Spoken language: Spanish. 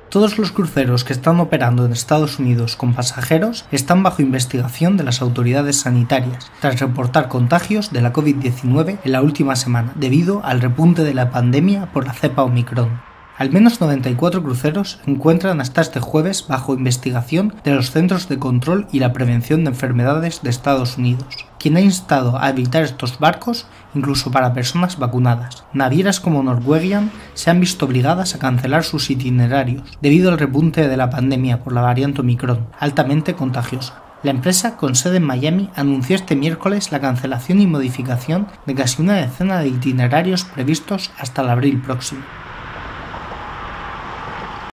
Todos los cruceros que están operando en Estados Unidos con pasajeros están bajo investigación de las autoridades sanitarias, tras reportar contagios de la COVID-19 en la última semana, debido al repunte de la pandemia por la cepa Omicron. Al menos 94 cruceros se encuentran hasta este jueves bajo investigación de los Centros de Control y la Prevención de Enfermedades de Estados Unidos, quien ha instado a evitar estos barcos incluso para personas vacunadas. Navieras como Norwegian se han visto obligadas a cancelar sus itinerarios debido al repunte de la pandemia por la variante Omicron, altamente contagiosa. La empresa, con sede en Miami, anunció este miércoles la cancelación y modificación de casi una decena de itinerarios previstos hasta el abril próximo.